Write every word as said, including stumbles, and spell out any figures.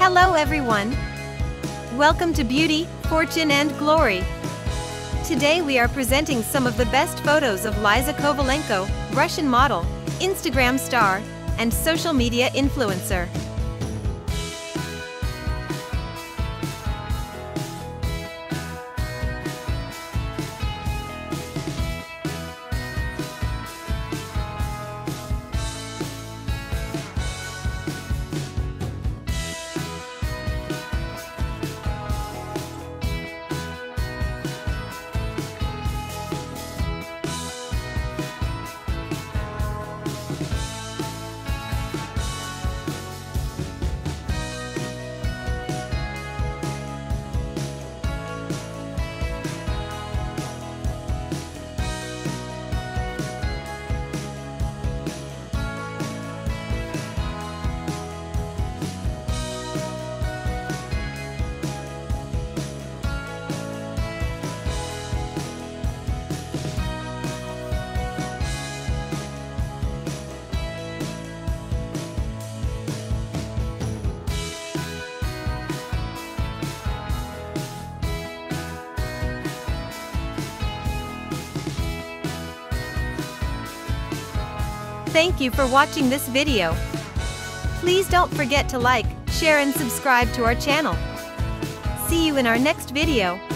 Hello everyone! Welcome to Beauty, Fortune and Glory. Today we are presenting some of the best photos of Liza Kovalenko, Russian model, Instagram star, and social media influencer. Thank you for watching this video. Please don't forget to like, share and subscribe to our channel. See you in our next video.